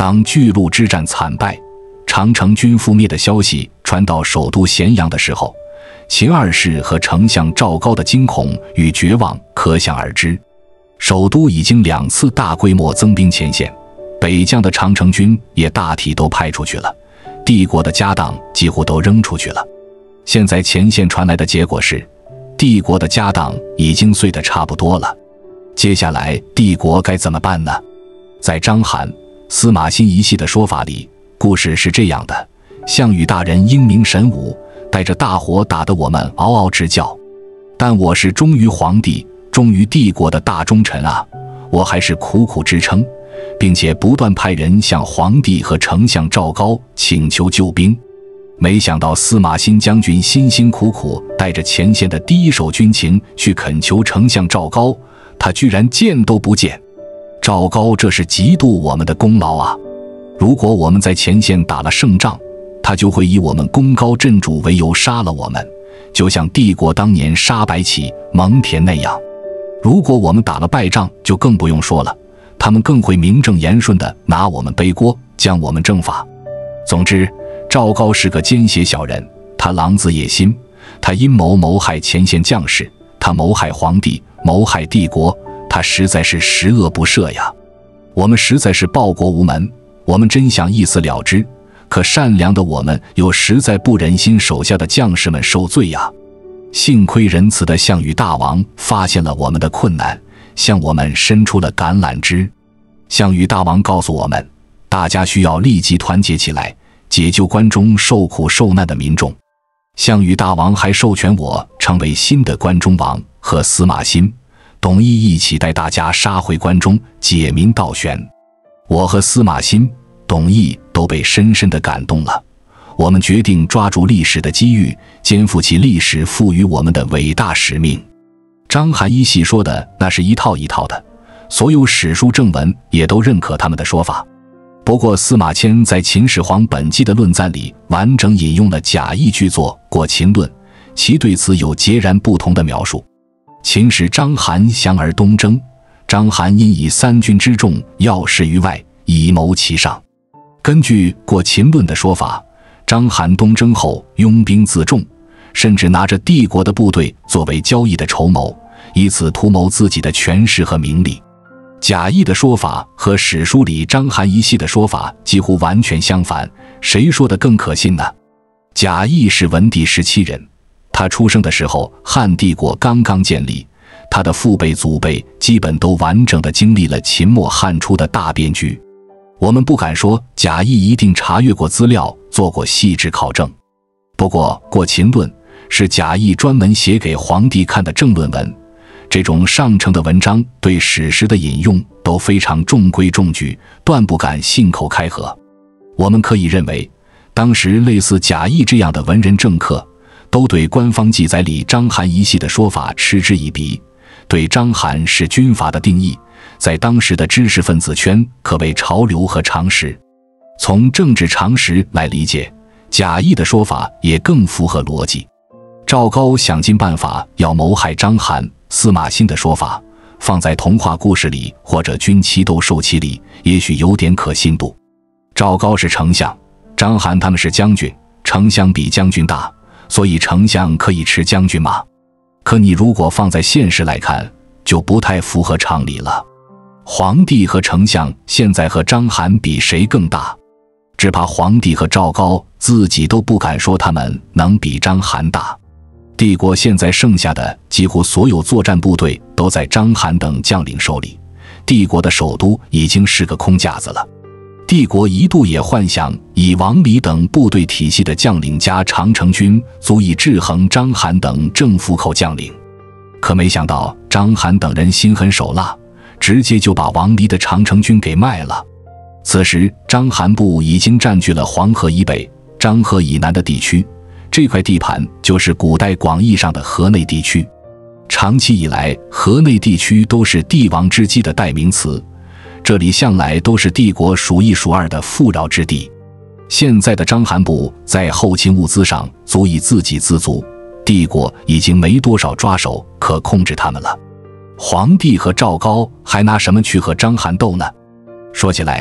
当巨鹿之战惨败，长城军覆灭的消息传到首都咸阳的时候，秦二世和丞相赵高的惊恐与绝望可想而知。首都已经2次大规模增兵前线，北疆的长城军也大体都派出去了，帝国的家当几乎都扔出去了。现在前线传来的结果是，帝国的家当已经碎得差不多了。接下来帝国该怎么办呢？在章邯、司马欣一系的说法里，故事是这样的：项羽大人英明神武，带着大火打得我们嗷嗷直叫，但我是忠于皇帝、忠于帝国的大忠臣啊，我还是苦苦支撑，并且不断派人向皇帝和丞相赵高请求救兵。没想到司马欣将军辛辛苦苦带着前线的第一手军情去恳求丞相赵高，他居然见都不见。赵高这是嫉妒我们的功劳啊！如果我们在前线打了胜仗，他就会以我们功高震主为由杀了我们，就像帝国当年杀白起、蒙恬那样。如果我们打了败仗，就更不用说了，他们更会名正言顺地拿我们背锅，将我们正法。总之，赵高是个奸邪小人，他狼子野心，他阴谋谋害前线将士，他谋害皇帝，谋害帝国，他实在是十恶不赦呀！我们实在是报国无门，我们真想一死了之，可善良的我们又实在不忍心手下的将士们受罪呀。幸亏仁慈的项羽大王发现了我们的困难，向我们伸出了橄榄枝。项羽大王告诉我们，大家需要立即团结起来，解救关中受苦受难的民众。项羽大王还授权我成为新的关中王，和司马欣、董翳一起带大家杀回关中，解民倒悬。我和司马欣、董翳都被深深地感动了，我们决定抓住历史的机遇，肩负起历史赋予我们的伟大使命。章邯一系说的那是一套一套的，所有史书正文也都认可他们的说法。不过司马迁在《秦始皇本纪》的论赞里完整引用了贾谊巨作《过秦论》，其对此有截然不同的描述。秦使章邯降而东征，章邯因以3军之众要事于外，以谋其上。根据《过秦论》的说法，章邯东征后拥兵自重，甚至拿着帝国的部队作为交易的筹谋，以此图谋自己的权势和名利。贾谊的说法和史书里章邯一系的说法几乎完全相反，谁说的更可信呢？贾谊是文帝17人，他出生的时候汉帝国刚刚建立，他的父辈祖辈基本都完整地经历了秦末汉初的大变局。我们不敢说贾谊一定查阅过资料，做过细致考证。不过《过秦论》是贾谊专门写给皇帝看的政论文，这种上乘的文章对史实的引用都非常中规中矩，断不敢信口开河。我们可以认为，当时类似贾谊这样的文人政客，都对官方记载里章邯一系的说法嗤之以鼻，对章邯是军阀的定义，在当时的知识分子圈可谓潮流和常识。从政治常识来理解，贾谊的说法也更符合逻辑。赵高想尽办法要谋害章邯，司马欣的说法放在童话故事里或者军棋斗兽棋里，也许有点可信度。赵高是丞相，章邯他们是将军，丞相比将军大，所以丞相可以持将军马。可你如果放在现实来看，就不太符合常理了。皇帝和丞相现在和章邯比谁更大？只怕皇帝和赵高自己都不敢说他们能比章邯大。帝国现在剩下的几乎所有作战部队都在章邯等将领手里，帝国的首都已经是个空架子了。帝国一度也幻想以王离等部队体系的将领加长城军足以制衡章邯等政府口将领，可没想到章邯等人心狠手辣，直接就把王离的长城军给卖了。此时章邯部已经占据了黄河以北、漳河以南的地区，这块地盘就是古代广义上的河内地区。长期以来，河内地区都是帝王之基的代名词，这里向来都是帝国数一数二的富饶之地。现在的章邯部在后勤物资上足以自给自足，帝国已经没多少抓手可控制他们了。皇帝和赵高还拿什么去和章邯斗呢？说起来，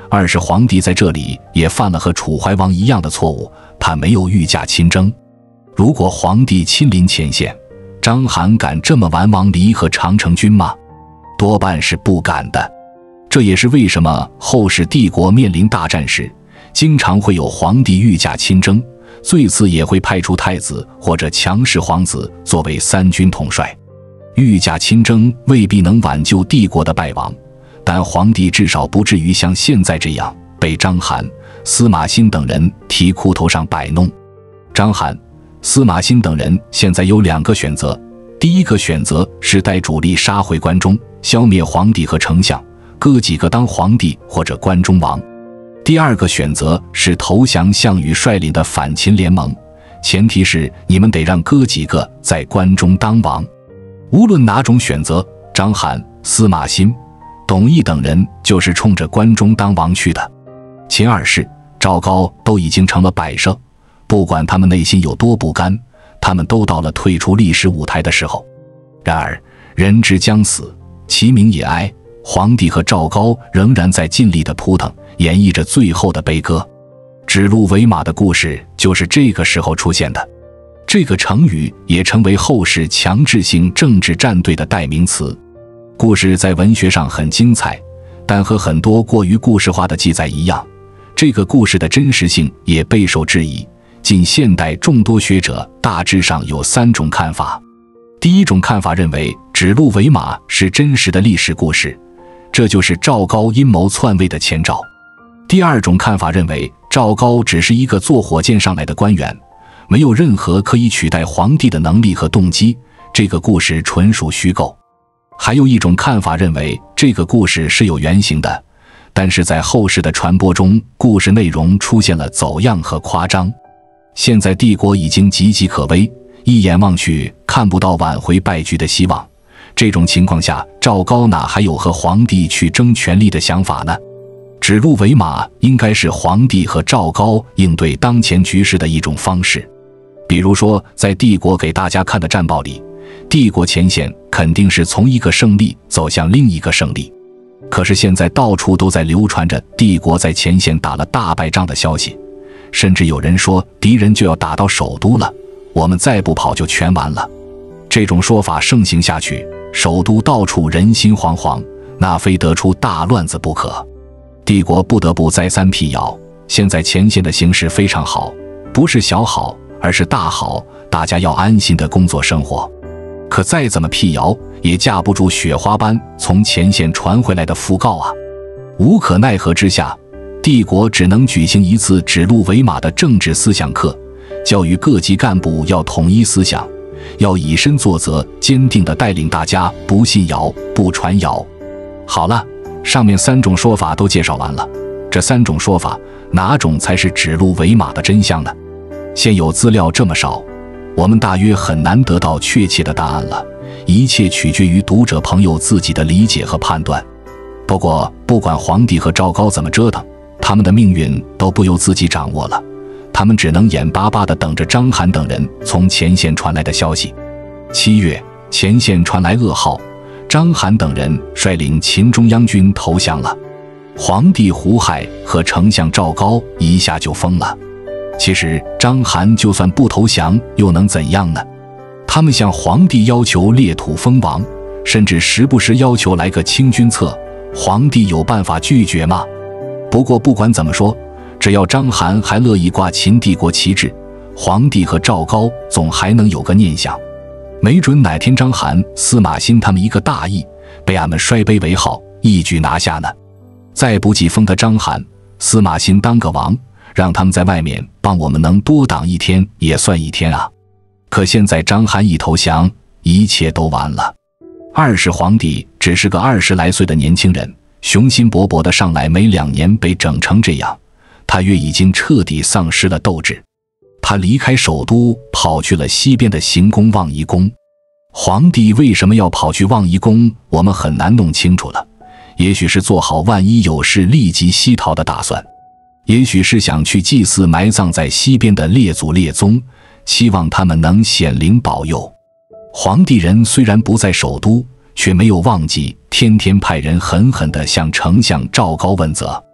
二世皇帝在这里也犯了和楚怀王一样的错误，他没有御驾亲征。如果皇帝亲临前线，章邯敢这么玩王离和长城军吗？多半是不敢的。这也是为什么后世帝国面临大战时，经常会有皇帝御驾亲征，最次也会派出太子或者强势皇子作为三军统帅。御驾亲征未必能挽救帝国的败亡，但皇帝至少不至于像现在这样被章邯、司马欣等人提裤头上摆弄。章邯、司马欣等人现在有2个选择，第一个选择是带主力杀回关中，消灭皇帝和丞相，割几个当皇帝或者关中王。第二个选择是投降项羽率领的反秦联盟，前提是你们得让哥几个在关中当王。无论哪种选择，章邯、司马欣、董翳等人就是冲着关中当王去的。秦二世、赵高都已经成了摆设，不管他们内心有多不甘，他们都到了退出历史舞台的时候。然而人之将死，其鸣也哀，皇帝和赵高仍然在尽力地扑腾，演绎着最后的悲歌。指鹿为马的故事就是这个时候出现的。这个成语也成为后世强制性政治站队的代名词。故事在文学上很精彩，但和很多过于故事化的记载一样，这个故事的真实性也备受质疑。近现代众多学者大致上有3种看法。第一种看法认为指鹿为马是真实的历史故事，这就是赵高阴谋篡位的前兆。第二种看法认为赵高只是一个坐火箭上来的官员，没有任何可以取代皇帝的能力和动机，这个故事纯属虚构。还有一种看法认为这个故事是有原型的，但是在后世的传播中，故事内容出现了走样和夸张。现在帝国已经岌岌可危，一眼望去看不到挽回败局的希望，这种情况下，赵高哪还有和皇帝去争权力的想法呢？指鹿为马应该是皇帝和赵高应对当前局势的一种方式。比如说，在帝国给大家看的战报里，帝国前线肯定是从一个胜利走向另一个胜利。可是现在到处都在流传着帝国在前线打了大败仗的消息，甚至有人说敌人就要打到首都了，我们再不跑就全完了。这种说法盛行下去，首都到处人心惶惶，那非得出大乱子不可。帝国不得不再三辟谣，现在前线的形势非常好，不是小好，而是大好，大家要安心的工作生活。可再怎么辟谣，也架不住雪花般从前线传回来的讣告啊！无可奈何之下，帝国只能举行一次指鹿为马的政治思想课，教育各级干部要统一思想，要以身作则，坚定地带领大家不信谣、不传谣。好了，上面3种说法都介绍完了，这3种说法哪种才是指鹿为马的真相呢？现有资料这么少，我们大约很难得到确切的答案了，一切取决于读者朋友自己的理解和判断。不过不管皇帝和赵高怎么折腾，他们的命运都不由自己掌握了，他们只能眼巴巴地等着章邯等人从前线传来的消息。7月，前线传来噩耗，章邯等人率领秦中央军投降了。皇帝胡亥和丞相赵高一下就疯了。其实章邯就算不投降又能怎样呢？他们向皇帝要求裂土封王，甚至时不时要求来个清君侧，皇帝有办法拒绝吗？不过不管怎么说，只要章邯还乐意挂秦帝国旗帜，皇帝和赵高总还能有个念想，没准哪天章邯、司马欣他们一个大意，被俺们摔杯为号，一举拿下呢。再不济封他章邯、司马欣当个王，让他们在外面帮我们能多挡1天也算1天啊。可现在章邯一投降，一切都完了。二世皇帝只是个20来岁的年轻人，雄心勃勃的上来没2年被整成这样，他越已经彻底丧失了斗志。他离开首都，跑去了西边的行宫望夷宫。皇帝为什么要跑去望夷宫，我们很难弄清楚了。也许是做好万一有事立即西逃的打算，也许是想去祭祀埋葬在西边的列祖列宗，期望他们能显灵保佑。皇帝人虽然不在首都，却没有忘记天天派人狠狠地向丞相赵高问责。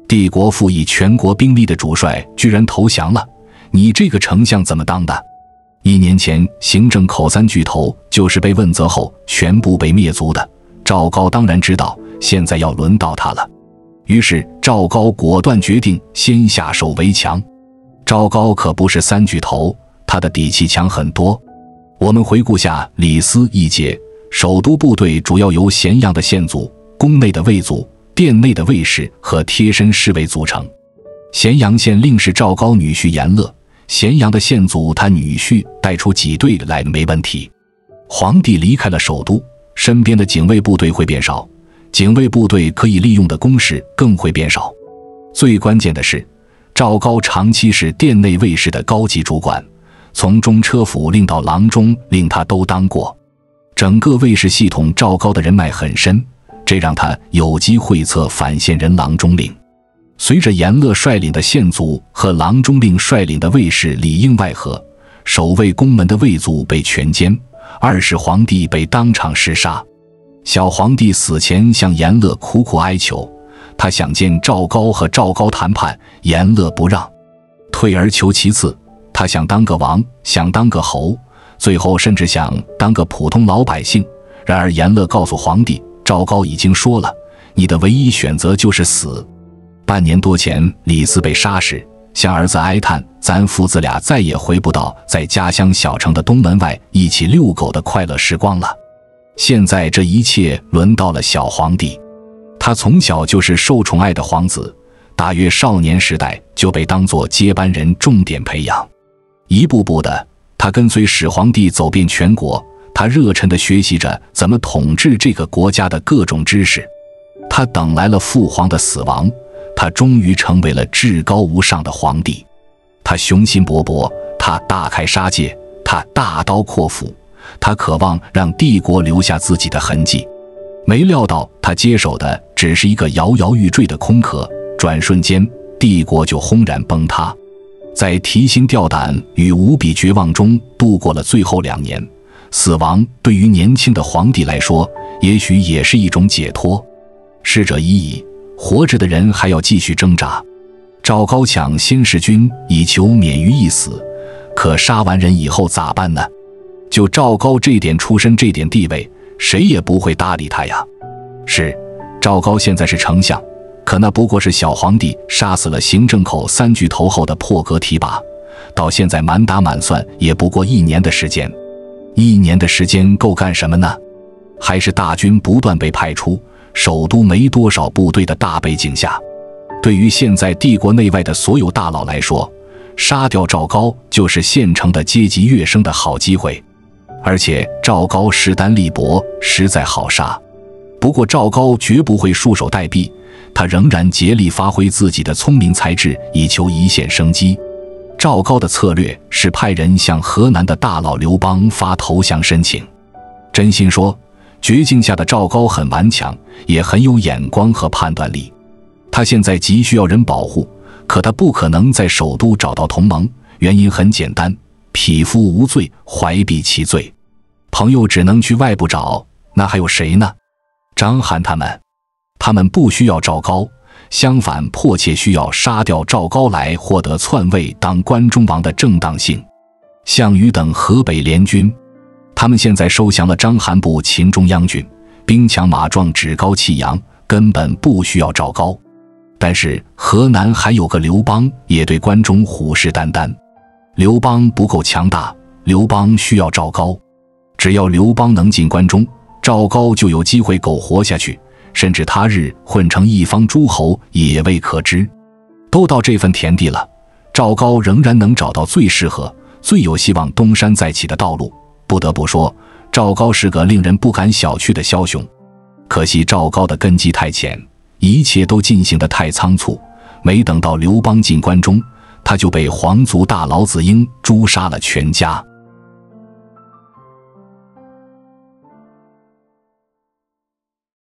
帝国附以全国兵力的主帅居然投降了，你这个丞相怎么当的？1年前行政口3巨头就是被问责后全部被灭族的，赵高当然知道现在要轮到他了。于是赵高果断决定先下手为强。赵高可不是3巨头，他的底气强很多。我们回顾下李斯一节，首都部队主要由咸阳的县卒、宫内的卫卒、殿内的卫士和贴身侍卫组成。咸阳县令是赵高女婿阎乐，咸阳的县卒他女婿带出几队来没问题。皇帝离开了首都，身边的警卫部队会变少，警卫部队可以利用的工事更会变少。最关键的是，赵高长期是殿内卫士的高级主管，从中车府令到郎中令他都当过，整个卫士系统赵高的人脉很深，这让他有机会策反县人郎中令。随着阎乐率领的县卒和郎中令率领的卫士里应外合，守卫宫门的卫卒被全歼，2世皇帝被当场弑杀。小皇帝死前向阎乐苦苦哀求，他想见赵高和赵高谈判，阎乐不让，退而求其次，他想当个王，想当个侯，最后甚至想当个普通老百姓。然而阎乐告诉皇帝，赵高已经说了，你的唯一选择就是死。半年多前李斯被杀时，向儿子哀叹，咱父子俩再也回不到在家乡小城的东门外一起遛狗的快乐时光了。现在这一切轮到了小皇帝，他从小就是受宠爱的皇子，大约少年时代就被当作接班人重点培养。一步步的，他跟随始皇帝走遍全国，他热忱地学习着怎么统治这个国家的各种知识。他等来了父皇的死亡，他终于成为了至高无上的皇帝。他雄心勃勃，他大开杀戒，他大刀阔斧，他渴望让帝国留下自己的痕迹。没料到他接手的只是一个摇摇欲坠的空壳，转瞬间帝国就轰然崩塌。在提心吊胆与无比绝望中度过了最后2年，死亡对于年轻的皇帝来说也许也是一种解脱。逝者已矣，活着的人还要继续挣扎。赵高抢先弑君以求免于一死，可杀完人以后咋办呢？就赵高这点出身，这点地位，谁也不会搭理他呀。是，赵高现在是丞相，可那不过是小皇帝杀死了行政口3巨头后的破格提拔，到现在满打满算也不过1年的时间。1年的时间够干什么呢？还是大军不断被派出，首都没多少部队的大背景下，对于现在帝国内外的所有大佬来说，杀掉赵高就是县城的阶级跃升的好机会。而且赵高势单力薄，实在好杀。不过赵高绝不会束手待毙，他仍然竭力发挥自己的聪明才智，以求一线生机。赵高的策略是派人向河南的大佬刘邦发投降申请。真心说，绝境下的赵高很顽强，也很有眼光和判断力。他现在急需要人保护，可他不可能在首都找到同盟，原因很简单，匹夫无罪，怀璧其罪。朋友只能去外部找，那还有谁呢？章邯他们不需要赵高，相反迫切需要杀掉赵高来获得篡位当关中王的正当性。项羽等河北联军，他们现在收降了章邯部秦中央军，兵强马壮，趾高气扬，根本不需要赵高。但是河南还有个刘邦，也对关中虎视眈眈。刘邦不够强大，刘邦需要赵高。只要刘邦能进关中，赵高就有机会苟活下去，甚至他日混成一方诸侯也未可知。都到这份田地了，赵高仍然能找到最适合、最有希望东山再起的道路。不得不说，赵高是个令人不敢小觑的枭雄。可惜赵高的根基太浅，一切都进行得太仓促，没等到刘邦进关中，他就被皇族大老子婴诛杀了全家。